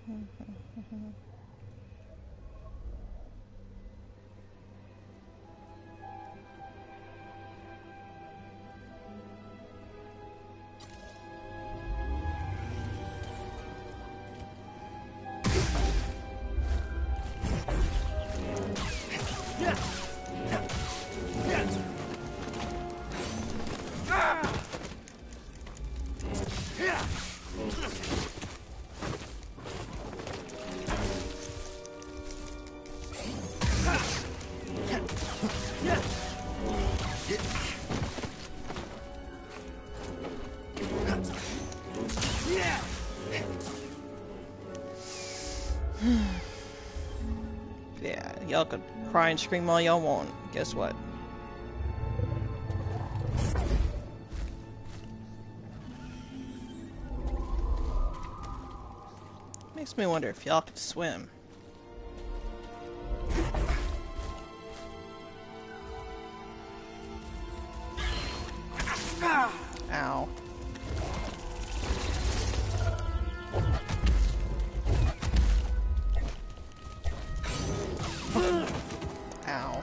Yeah, y'all could cry and scream all y'all want. Guess what? Makes me wonder if y'all could swim. Ow. Ow.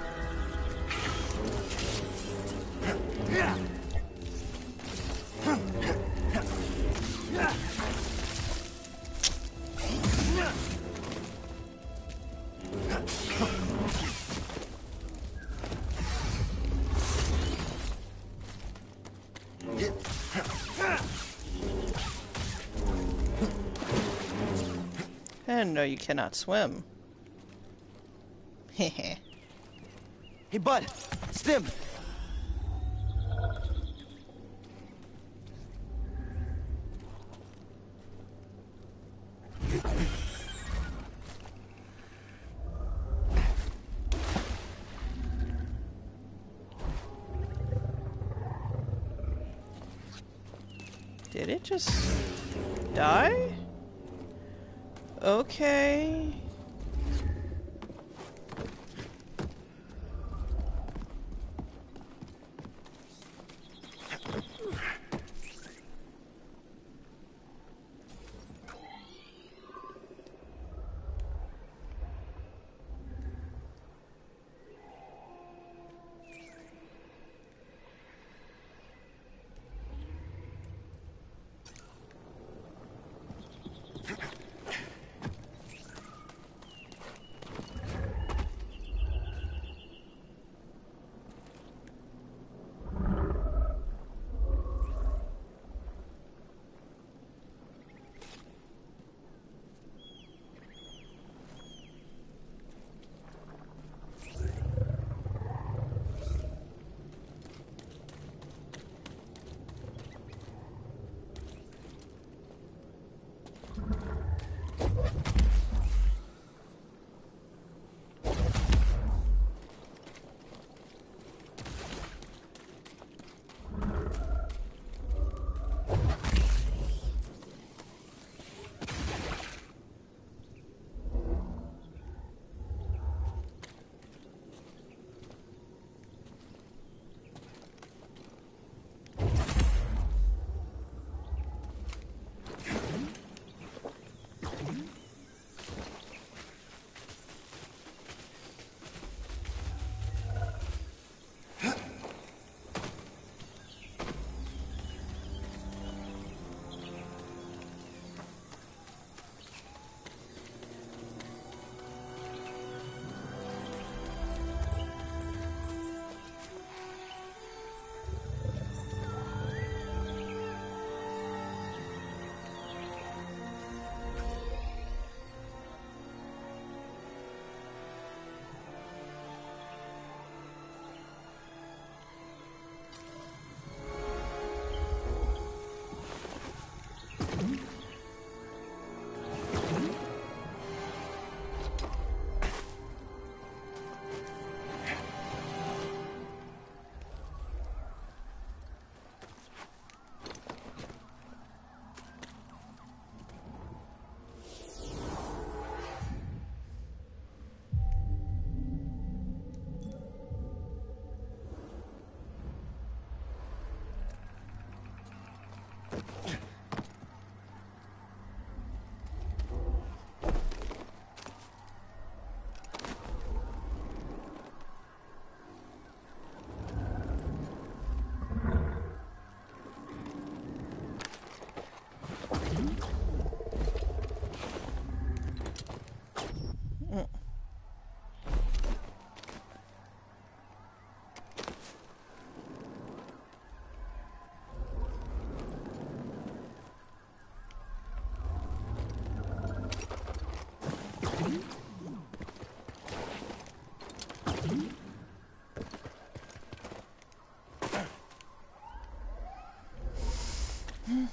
And no, you cannot swim. Hehe. Hey, bud. Stim. Did it just die? Okay.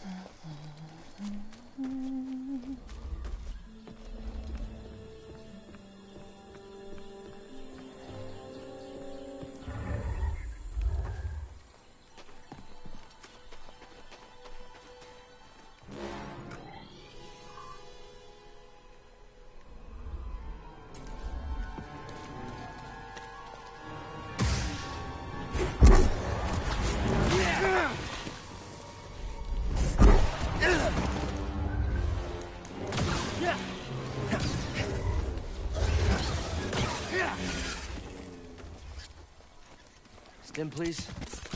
Stim, please.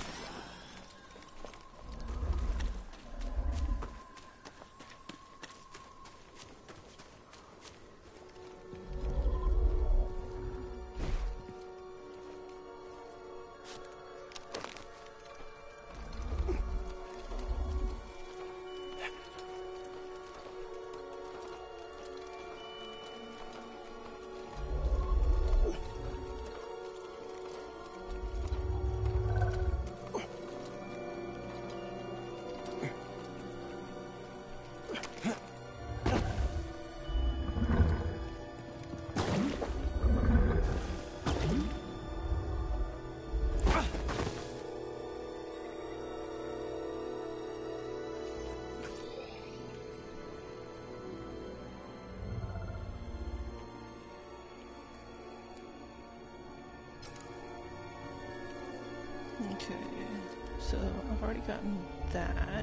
Okay, so I've already gotten that.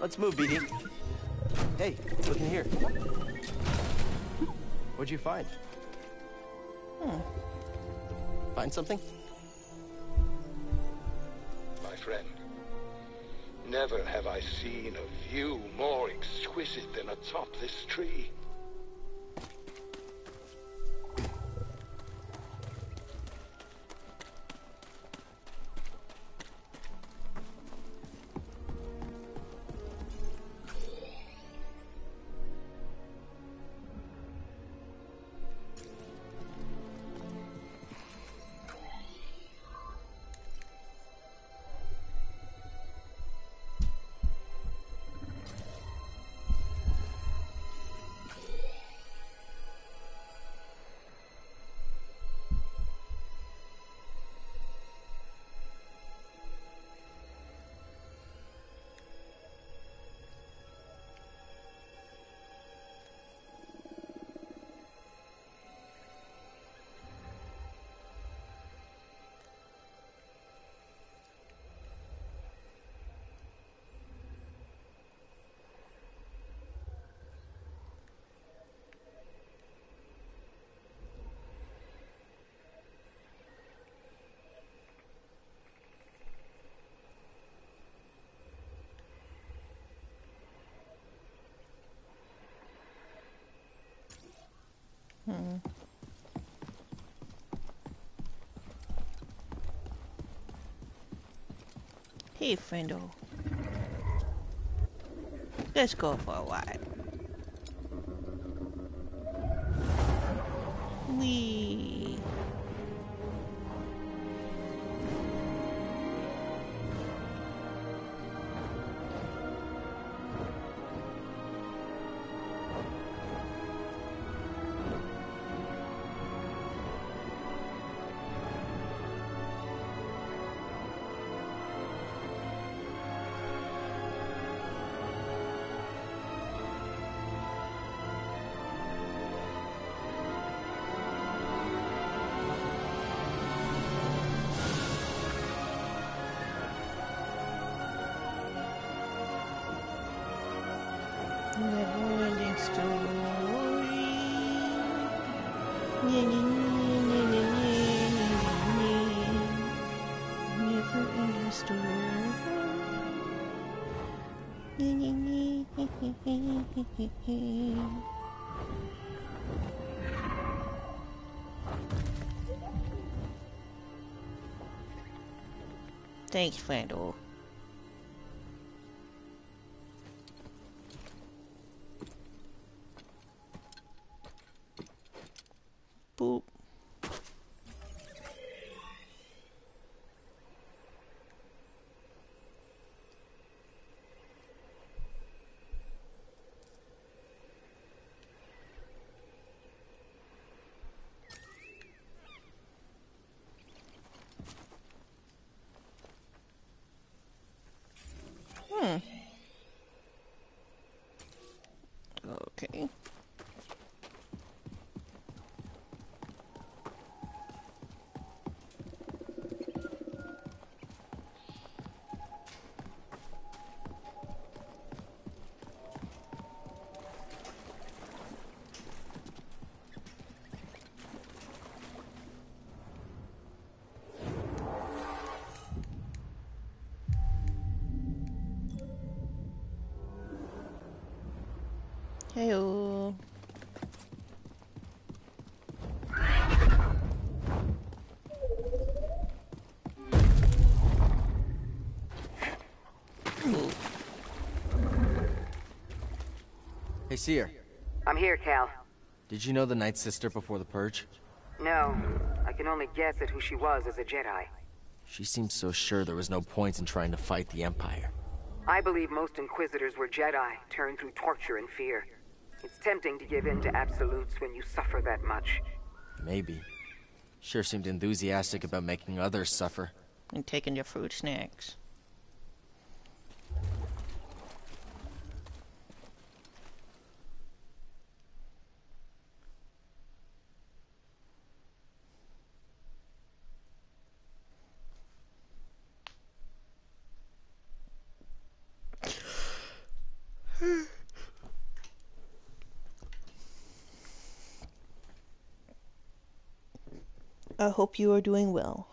Let's move, BD. Hey, look in here. What'd you find? Find something? My friend, never have I seen a view more exquisite than atop this tree. Hey, friendo. Let's go for a ride. Wee. Never-ending story. Never-ending story. Thanks, friendo. Boop. Okay. Heyo. Hey, Seer. I'm here, Cal. Did you know the Night Sister before the Purge? No, I can only guess at who she was as a Jedi. She seemed so sure there was no point in trying to fight the Empire. I believe most Inquisitors were Jedi, turned through torture and fear. It's tempting to give in to absolutes when you suffer that much. Maybe. Sure seemed enthusiastic about making others suffer. And taking your fruit snacks. I hope you are doing well.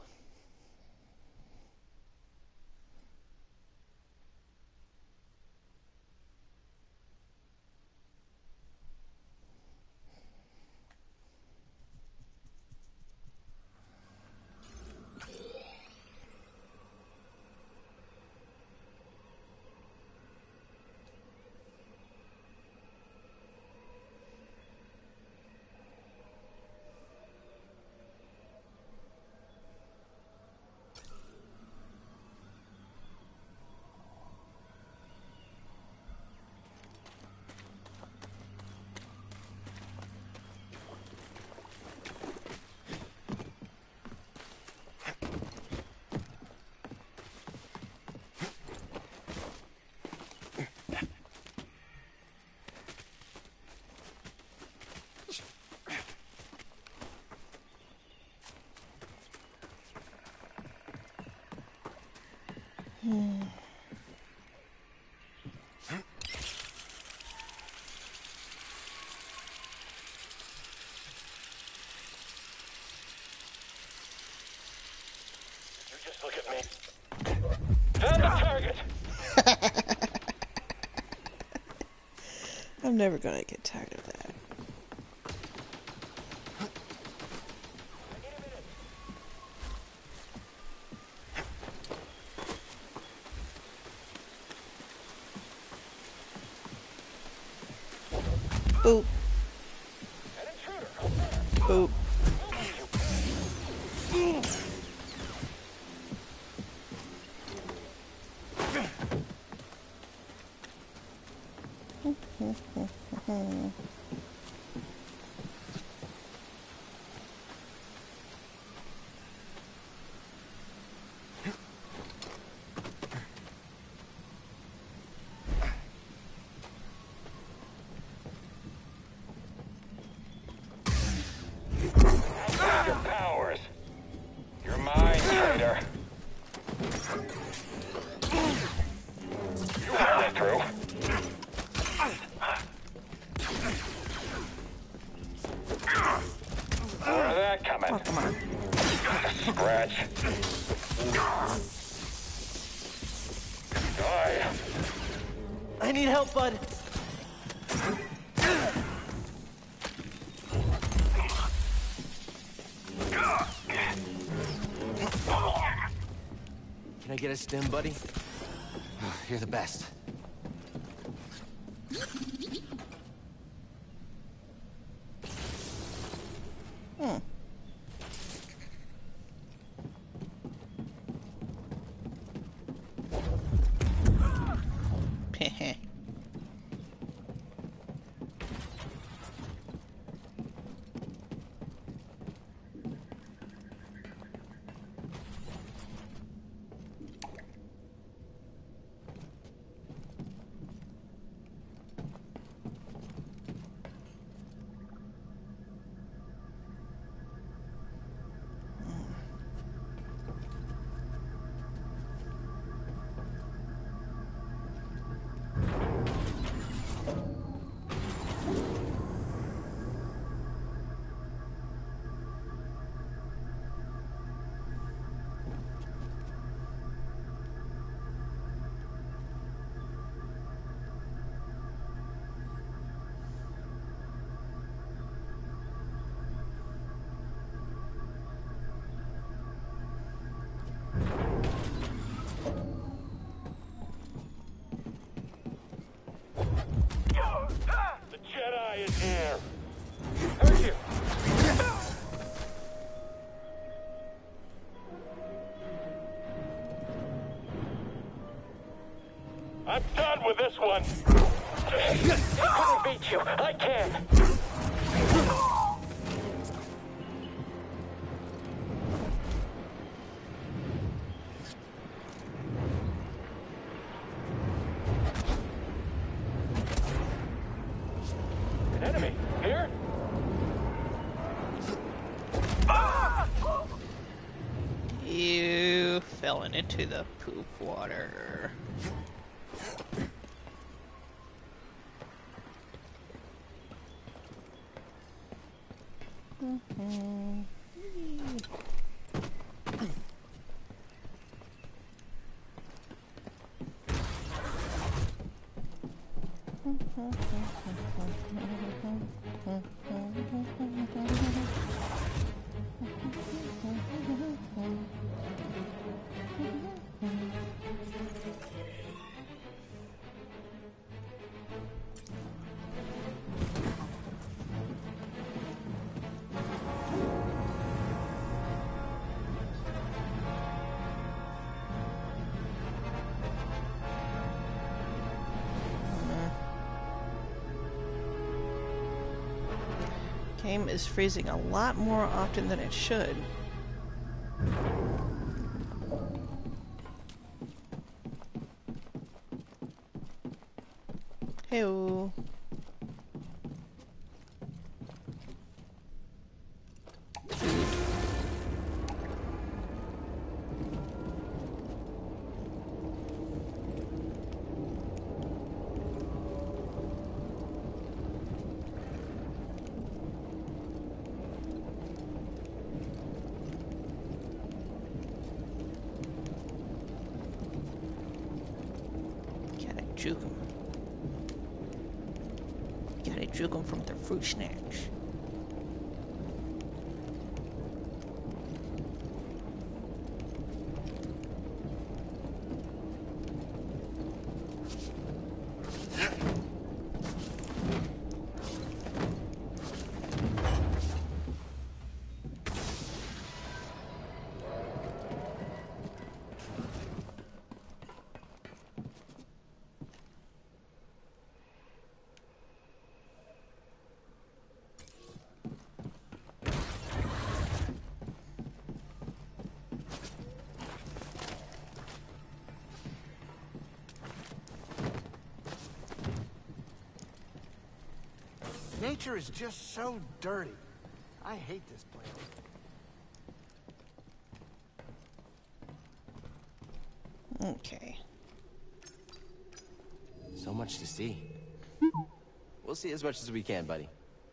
Just look at me. Found the target! I'm never gonna get tired of that. Boop. Boop. Your powers. You're mine, traitor. You held it through. More of that coming. Oh, come on. Scratch. Die. I need help, bud. Can I get a stim, buddy? You're the best. Heh. The Jedi is here. Hurt you. I'm done with this one. I couldn't beat you. I can. An enemy here? You fell into the poop water. Game is freezing a lot more often than it should. Hey-oh. Juke them. Gotta juke them from their fruit snacks. Nature is just so dirty. I hate this place. Okay. So much to see. We'll see as much as we can, buddy.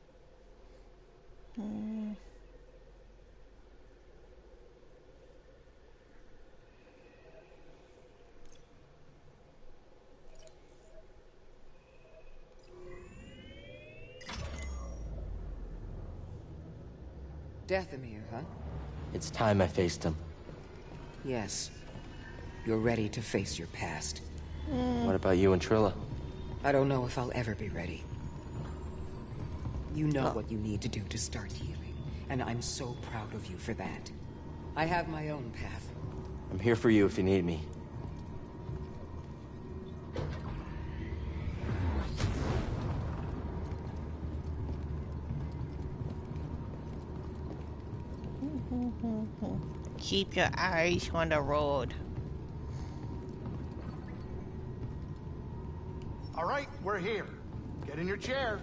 Dathomir, huh? It's time I faced him. Yes. You're ready to face your past. What about you and Trilla? I don't know if I'll ever be ready. You know what you need to do to start healing, and I'm so proud of you for that. I have my own path. I'm here for you if you need me. Keep your eyes on the road. All right, we're here. Get in your chair.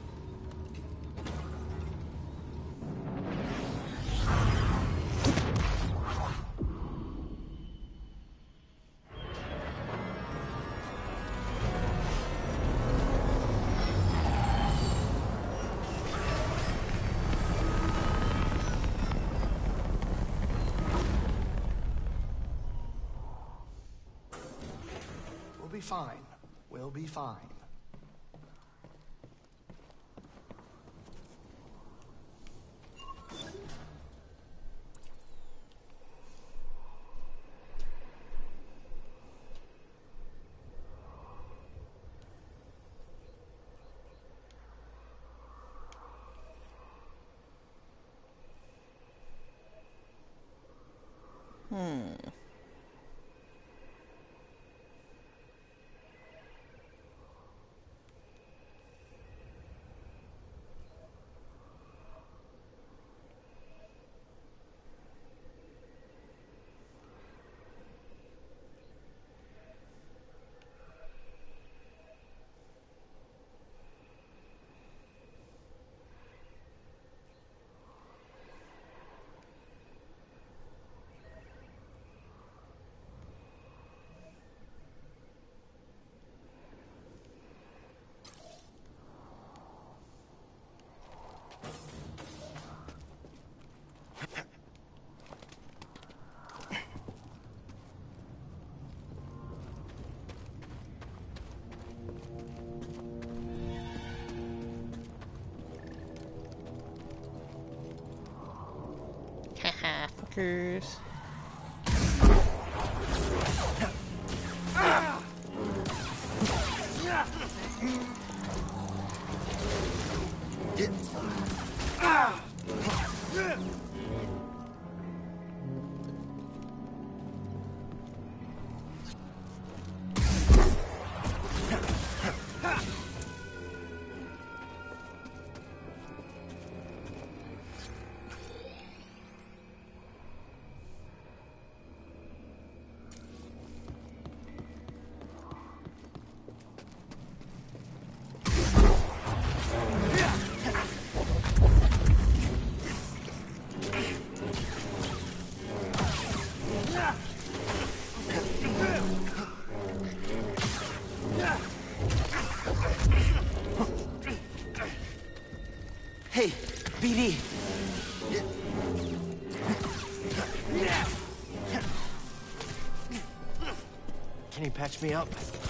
We'll be fine. We'll be fine. Haha, fuckers. Can you patch me up?